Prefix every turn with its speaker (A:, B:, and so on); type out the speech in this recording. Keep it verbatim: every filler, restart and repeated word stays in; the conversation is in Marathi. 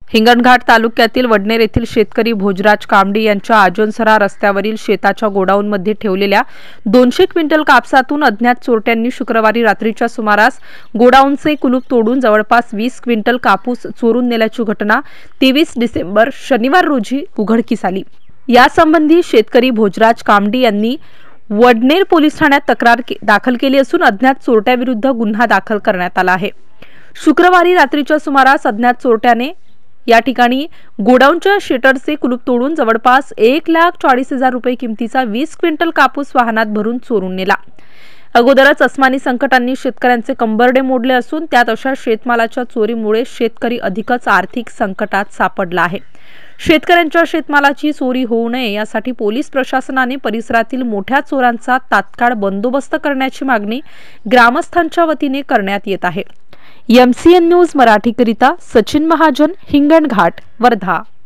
A: हिंगणघाट तालुक्यातील वडनेर येथील शेतकरी भोजराज कामडी यांच्या आजोनसरा रस्त्यावरील शेताच्या गोडाऊनमध्ये ठेवलेल्या दोनशे क्विंटल कापसातून अज्ञात चोरट्यांनी शुक्रवारी रात्रीच्या सुमारास गोडाऊनचे कुलूप तोडून जवळपास वीस क्विंटल कापूस चोरून नेल्याची घटना तेवीस डिसेंबर शनिवार रोजी उघडकीस आली। यासंबंधी शेतकरी भोजराज कामडी यांनी वडनेर पोलीस ठाण्यात तक्रार दाखल केली असून अज्ञात चोरट्याविरुद्ध गुन्हा दाखल करण्यात आला आहे। शुक्रवारी रात्रीच्या सुमारास अज्ञात चोरट्याने या ठिकाणी गोडाऊनच्या शटरचे कुलूप तोडून जवळपास एक लाख चाळीस हजार रुपये किमतीचा वीस क्विंटल कापूस वाहनात भरून चोरून नेला। अगोदरच अस्मानी संकटांनी शेतकऱ्यांचे कंबरडे मोडले असून त्यात अशा शेतमालाच्या चोरीमुळे शेतकरी अधिकच आर्थिक संकटात सापडला आहे। शेतकऱ्यांच्या शेतमालाची चोरी होऊ नये यासाठी पोलीस प्रशासनाने परिसरातील मोठ्या चोरांचा तात्काळ बंदोबस्त करण्याची मागणी ग्रामस्थांच्या वतीने करण्यात येत आहे। M C N news Marathi करिता सचिन महाजन, हिंगणघाट, वर्धा।